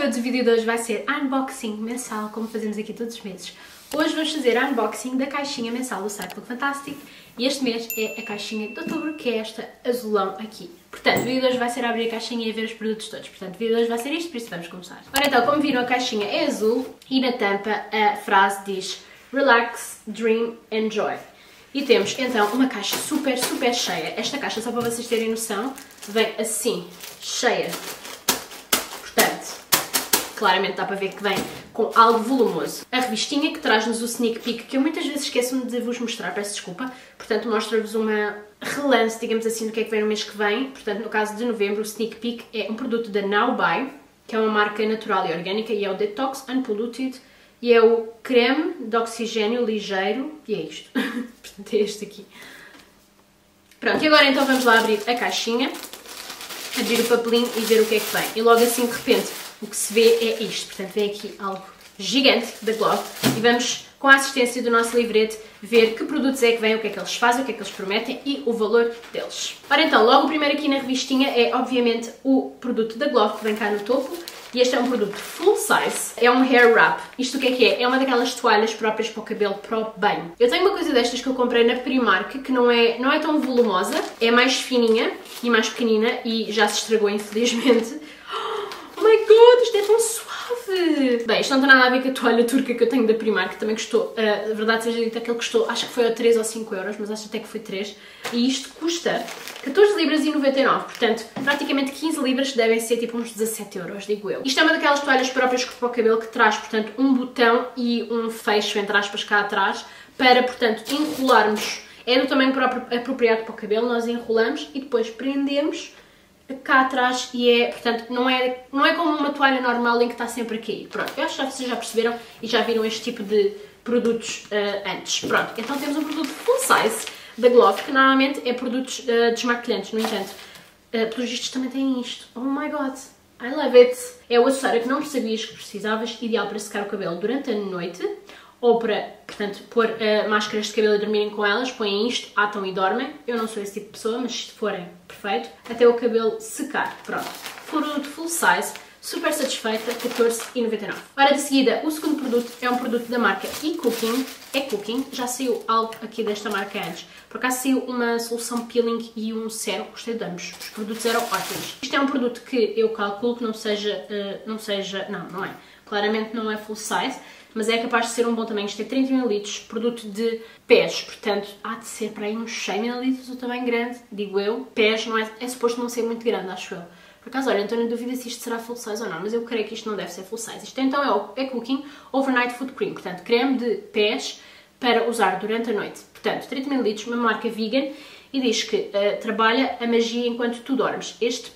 todos, o vídeo de hoje vai ser unboxing mensal, como fazemos aqui todos os meses. Hoje vamos fazer unboxing da caixinha mensal do site Look Fantastic e este mês é a caixinha de outubro, que é esta azulão aqui. Portanto, o vídeo de hoje vai ser abrir a caixinha e ver os produtos todos. Portanto, o vídeo de hoje vai ser isto, por isso vamos começar. Ora então, como viram, a caixinha é azul e na tampa a frase diz Relax, Dream, Enjoy. E temos então uma caixa super cheia. Esta caixa, só para vocês terem noção, vem assim, cheia. Portanto, claramente dá para ver que vem com algo volumoso. A revistinha que traz-nos o sneak peek, que eu muitas vezes esqueço-me de vos mostrar, peço desculpa. Portanto, mostra-vos uma relance, digamos assim, do que é que vem no mês que vem. Portanto, no caso de novembro, o sneak peek é um produto da Now Buy, que é uma marca natural e orgânica, e é o Detox Unpolluted, e é o creme de oxigênio ligeiro, e é isto. Portanto, é este aqui. Pronto, e agora então vamos lá abrir a caixinha, abrir o papelinho e ver o que é que vem. E logo assim, de repente, o que se vê é isto. Portanto, vem aqui algo gigante da Glove e vamos, com a assistência do nosso livrete, ver que produtos é que vêm, o que é que eles fazem, o que é que eles prometem e o valor deles. Ora então, logo o primeiro aqui na revistinha é, obviamente, o produto da Glove, que vem cá no topo. E este é um produto full size, é um hair wrap. Isto o que é? É uma daquelas toalhas próprias para o cabelo, para o banho. Eu tenho uma coisa destas que eu comprei na Primark, que não é tão volumosa, é mais fininha e mais pequenina e já se estragou, infelizmente. Oh my god, isto é tão suave! Bem, isto não tem nada a ver com a toalha turca que eu tenho da Primark, que também custou, a verdade seja dita, que ele custou, acho que foi a 3 ou 5 euros, mas acho até que foi 3. E isto custa 14 libras e 99, portanto, praticamente 15 libras devem ser tipo uns 17 euros, digo eu. Isto é uma daquelas toalhas próprias para o cabelo que traz, portanto, um botão e um fecho, entre aspas, cá atrás, para, portanto, enrolarmos. É do tamanho próprio apropriado para o cabelo, nós enrolamos e depois prendemos cá atrás e é, portanto, não é como uma toalha normal em que está sempre aqui. Pronto, eu acho que vocês já perceberam e já viram este tipo de produtos antes. Pronto, então temos um produto full size da Glove, que normalmente é produtos desmaquilhantes, no entanto, pelos vistos também tem isto. Oh my god, I love it! É o acessório que não sabias que precisavas, ideal para secar o cabelo durante a noite, ou para, portanto, pôr máscaras de cabelo e dormirem com elas, põem isto, atam e dormem. Eu não sou esse tipo de pessoa, mas se forem, perfeito. Até o cabelo secar. Pronto. Produto full size, super satisfeita, 14,99. Ora, de seguida, o segundo produto é um produto da marca eCooking. Já saiu algo aqui desta marca antes. Por acaso saiu uma solução peeling e um sérum, gostei de ambos. Os produtos eram ótimos. Isto é um produto que eu calculo que não é. Claramente não é full size, mas é capaz de ser um bom tamanho. Isto é 30 ml, produto de pés, portanto há de ser para aí uns 100 ml o tamanho grande, digo eu. Pés não é suposto não ser muito grande, acho eu. Por acaso, olha, estou na dúvida se isto será full size ou não, mas eu creio que isto não deve ser full size. Isto então é o eCooking Overnight Foot Cream, portanto creme de pés para usar durante a noite. Portanto, 30 ml, uma marca vegan, e diz que trabalha a magia enquanto tu dormes. Este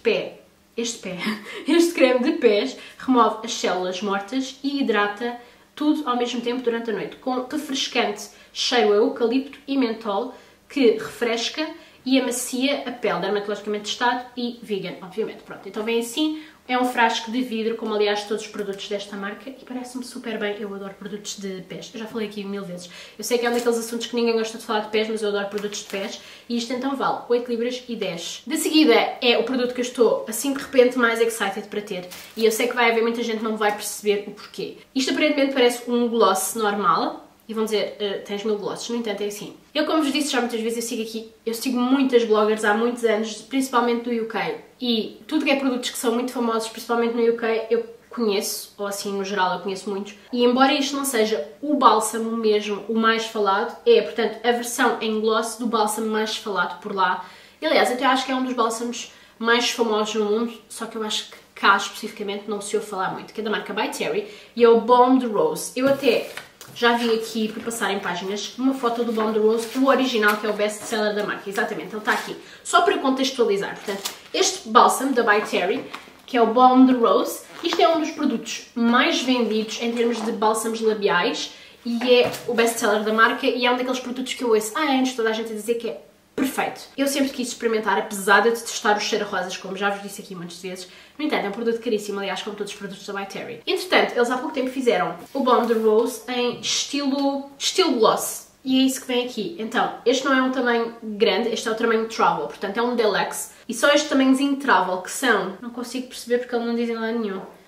creme de pés remove as células mortas e hidrata tudo ao mesmo tempo durante a noite, com refrescante cheiro a eucalipto e mentol que refresca e amacia a pele, dermatologicamente testado e vegan, obviamente. Pronto, então vem assim, é um frasco de vidro, como aliás todos os produtos desta marca, e parece-me super bem. Eu adoro produtos de pés, eu já falei aqui 1000 vezes. Eu sei que é um daqueles assuntos que ninguém gosta de falar de pés, mas eu adoro produtos de pés, e isto então vale 8 libras e 10. De seguida é o produto que eu estou, assim de repente, mais excited para ter, e eu sei que vai haver muita gente que não vai perceber o porquê. Isto aparentemente parece um gloss normal, e vão dizer, tens 1000 glosses, no entanto é assim. Eu, como vos disse já muitas vezes, eu sigo muitas bloggers há muitos anos, principalmente do UK, e tudo que é produtos que são muito famosos, principalmente no UK, eu conheço, ou assim no geral eu conheço muitos, e embora isto não seja o bálsamo mesmo, o mais falado, é, portanto, a versão em gloss do bálsamo mais falado por lá. E, aliás, até acho que é um dos bálsamos mais famosos no mundo, só que eu acho que cá especificamente não se ouve falar muito, que é da marca By Terry, e é o Balm de Rose. Eu até já vi aqui, para passar em páginas, uma foto do Balm de Rose, o original, que é o best-seller da marca. Exatamente, ele está aqui. Só para contextualizar, portanto, este bálsamo da By Terry, que é o Balm de Rose, isto é um dos produtos mais vendidos em termos de bálsamos labiais e é o best-seller da marca e é um daqueles produtos que eu ouço há anos toda a gente a dizer que é perfeito. Eu sempre quis experimentar, apesar de testar os cheiro-rosas, como já vos disse aqui muitas vezes. No entanto, é um produto caríssimo, aliás, como todos os produtos da By Terry. Entretanto, eles há pouco tempo fizeram o Balm de Rose em estilo gloss. E é isso que vem aqui. Então, este não é um tamanho grande, este é o tamanho Travel, portanto é um Deluxe. E só este tamanhozinho Travel, que são, não consigo perceber porque ele não diz em lado nenhum,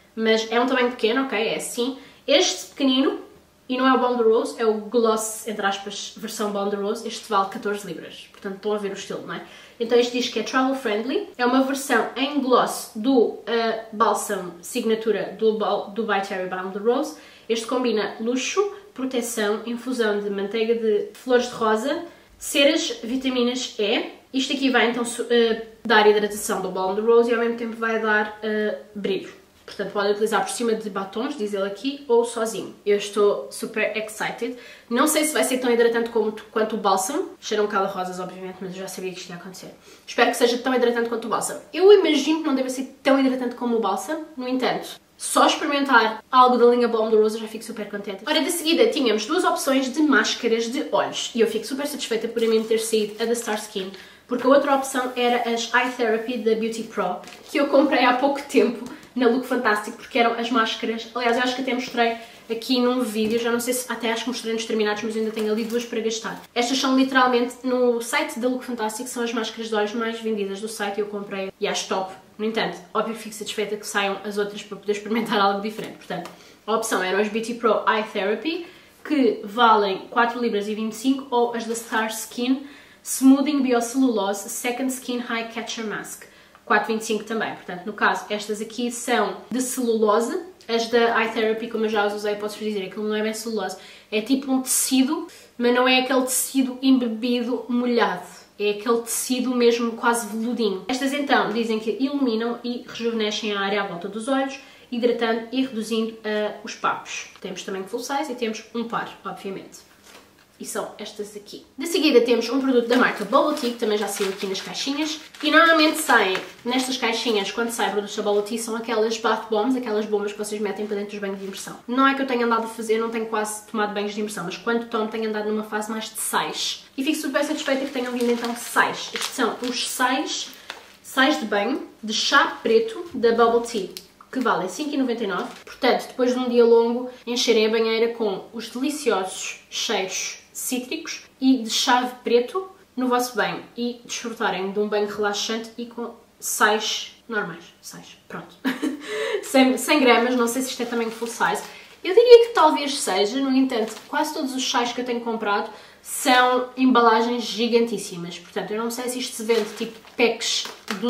mas é um tamanho pequeno, ok? É assim. Este pequenino, e não é o Balm de Rose, é o Gloss, entre aspas, versão Balm de Rose. Este vale 14 libras. Portanto, estão a ver o estilo, não é? Então este diz que é travel friendly. É uma versão em gloss do bálsamo Signatura do By Terry Balm de Rose. Este combina luxo, proteção, infusão de manteiga de flores de rosa, ceras, vitaminas E. Isto aqui vai então dar hidratação do Balm de Rose e ao mesmo tempo vai dar brilho. Portanto, podem utilizar por cima de batons, diz ele aqui, ou sozinho. Eu estou super excited. Não sei se vai ser tão hidratante quanto o bálsamo. Cheira um bocado a rosas, obviamente, mas eu já sabia que isto ia acontecer. Espero que seja tão hidratante quanto o bálsamo. Eu imagino que não deve ser tão hidratante como o bálsamo. No entanto, só experimentar algo da linha Balm de Rose eu já fico super contente. Ora, de seguida tínhamos duas opções de máscaras de olhos. E eu fico super satisfeita por a mim ter saído a da Star Skin, porque a outra opção era as Eye Therapy da Beauty Pro, que eu comprei há pouco tempo na Look Fantastic, porque eram as máscaras. Aliás, eu acho que até mostrei aqui num vídeo, já não sei se até acho que mostrei nos terminados, mas eu ainda tenho ali duas para gastar. Estas são literalmente, no site da Look Fantastic, são as máscaras de olhos mais vendidas do site e eu comprei e acho top. No entanto, óbvio que fico satisfeita que saiam as outras para poder experimentar algo diferente. Portanto, a opção eram as Beauty Pro Eye Therapy, que valem 4 libras e 25, ou as da Star Skin Smoothing Biocelulose Second Skin High Catcher Mask, 4,25 também. Portanto, no caso, estas aqui são de celulose. As da Eye Therapy, como eu já as usei, posso-vos dizer, aquilo não é bem celulose. É tipo um tecido, mas não é aquele tecido embebido molhado. É aquele tecido mesmo quase veludinho. Estas então dizem que iluminam e rejuvenescem a área à volta dos olhos, hidratando e reduzindo os papos. Temos também full size e temos um par, obviamente. E são estas aqui. De seguida temos um produto da marca Bubble Tea, que também já saiu aqui nas caixinhas. E normalmente saem nestas caixinhas, quando saem produtos da Bubble Tea, são aquelas bath bombs, aquelas bombas que vocês metem para dentro dos banhos de imersão. Não é que eu tenha andado a fazer, não tenho quase tomado banhos de imersão, mas quando tomo tenho andado numa fase mais de sais. E fico super satisfeita que tenham vindo então sais. Estes são os sais de banho de chá preto da Bubble Tea, que valem 5,99. Portanto, depois de um dia longo, encherem a banheira com os deliciosos cheiros cítricos e de chave preto no vosso banho e desfrutarem de um banho relaxante e com sais normais. Sais, pronto. 100 gramas, não sei se isto é também full size. Eu diria que talvez seja, no entanto, quase todos os sais que eu tenho comprado são embalagens gigantíssimas. Portanto, eu não sei se isto se vende tipo packs,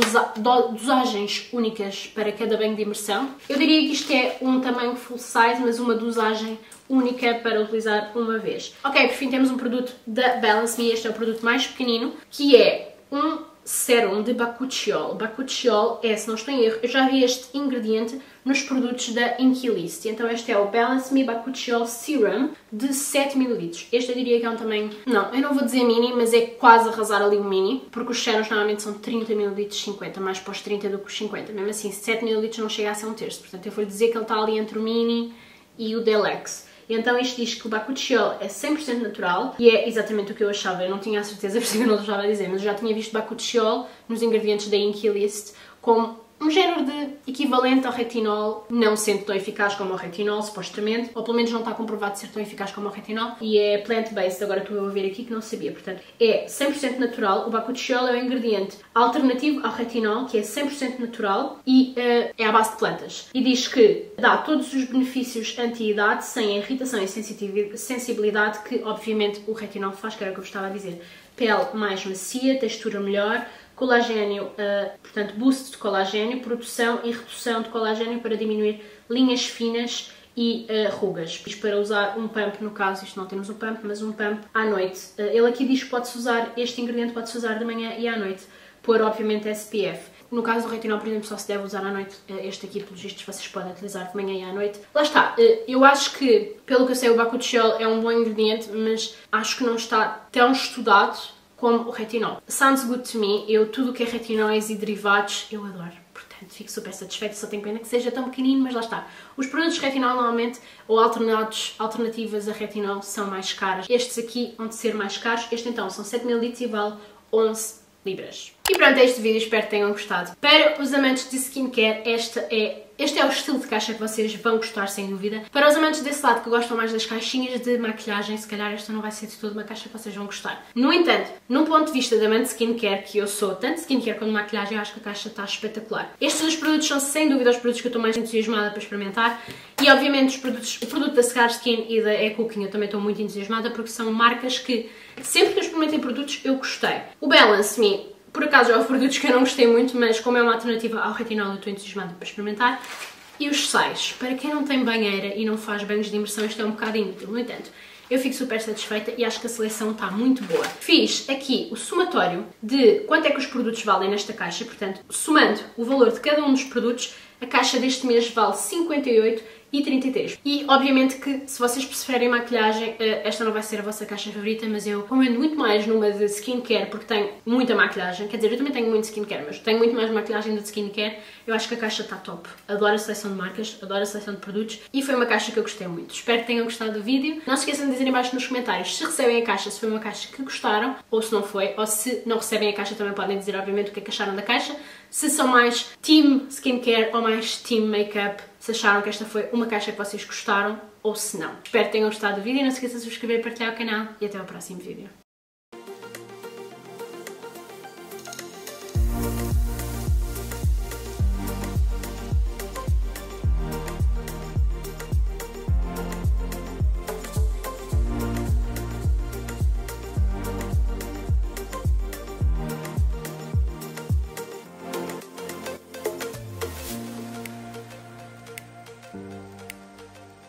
dosagens únicas para cada banho de imersão. Eu diria que isto é um tamanho full size, mas uma dosagem única para utilizar uma vez. Ok, por fim temos um produto da Balance Me, este é o produto mais pequenino, que é um sérum de bakuchiol. Bakuchiol é, se não estou em erro, eu já vi este ingrediente nos produtos da Inkey-List. Então este é o Balance Me Bakuchiol Serum de 7 ml. Este eu diria que é um tamanho, não, eu não vou dizer mini, mas é quase arrasar ali o mini, porque os sérums normalmente são 30 ml, 50, mais para os 30 do que os 50. Mesmo assim, 7 ml não chega a ser um terço. Portanto, eu vou dizer que ele está ali entre o mini e o Deluxe. Então isto diz que o bakuchiol é 100% natural e é exatamente o que eu achava. Eu não tinha a certeza, por isso que eu não estava a dizer, mas eu já tinha visto bakuchiol nos ingredientes da Inkey-List como um género de equivalente ao retinol, não sendo tão eficaz como o retinol, supostamente, ou pelo menos não está comprovado ser tão eficaz como o retinol, e é plant-based, agora estou a ver aqui que não sabia, portanto, é 100% natural. O bakuchiol é um ingrediente alternativo ao retinol, que é 100% natural e é à base de plantas. E diz que dá todos os benefícios anti-idade, sem a irritação e sensibilidade que, obviamente, o retinol faz, que era o que eu vos estava a dizer. Pele mais macia, textura melhor, colagênio, portanto boost de colagênio, produção e redução de colagênio para diminuir linhas finas e rugas. Isto para usar um pump, no caso, isto não temos um pump, mas um pump à noite. Ele aqui diz que pode-se usar, este ingrediente pode-se usar de manhã e à noite, por obviamente SPF. No caso do retinol, por exemplo, só se deve usar à noite. Este aqui, pelos vistos, vocês podem utilizar de manhã e à noite. Lá está, eu acho que, pelo que eu sei, o bakuchiol é um bom ingrediente, mas acho que não está tão estudado como o retinol. Sounds good to me. Eu, tudo o que é retinóis e derivados, eu adoro. Portanto, fico super satisfeita. Só tenho pena que seja tão pequenino, mas lá está. Os produtos de retinol, normalmente, ou alternativas a retinol, são mais caros. Estes aqui vão ser mais caros. Este, então, são 7 ml e vale 11 libras. E pronto, é este vídeo. Espero que tenham gostado. Para os amantes de skincare, esta é este é o estilo de caixa que vocês vão gostar sem dúvida. Para os amantes desse lado que gostam mais das caixinhas de maquilhagem, se calhar esta não vai ser de toda uma caixa que vocês vão gostar. No entanto, num ponto de vista de amante de skincare, que eu sou, tanto skincare como maquilhagem, eu acho que a caixa está espetacular. Estes dois produtos são sem dúvida os produtos que eu estou mais entusiasmada para experimentar e obviamente o produto da Scar Skin e da E-Cooking eu também estou muito entusiasmada porque são marcas que sempre que eu experimentei produtos eu gostei. O Balance Me, por acaso, houve produtos que eu não gostei muito, mas como é uma alternativa ao retinol eu estou entusiasmada para experimentar. E os sais, para quem não tem banheira e não faz banhos de imersão, isto é um bocado inútil. No entanto, eu fico super satisfeita e acho que a seleção está muito boa. Fiz aqui o somatório de quanto é que os produtos valem nesta caixa, portanto, somando o valor de cada um dos produtos, a caixa deste mês vale 58,33. E obviamente que se vocês preferem maquilhagem, esta não vai ser a vossa caixa favorita, mas eu recomendo muito mais numa de skincare porque tem muita maquilhagem. Quer dizer, eu também tenho muito skincare, mas tenho muito mais maquilhagem do que skincare. Eu acho que a caixa está top. Adoro a seleção de marcas, adoro a seleção de produtos e foi uma caixa que eu gostei muito. Espero que tenham gostado do vídeo. Não se esqueçam de dizer em baixo nos comentários se recebem a caixa, se foi uma caixa que gostaram ou se não foi, ou se não recebem a caixa também podem dizer obviamente o que é que acharam da caixa. Se são mais team skincare ou mais team makeup, se acharam que esta foi uma caixa que vocês gostaram ou se não. Espero que tenham gostado do vídeo, não se esqueçam de subscrever e partilhar o canal e até ao próximo vídeo.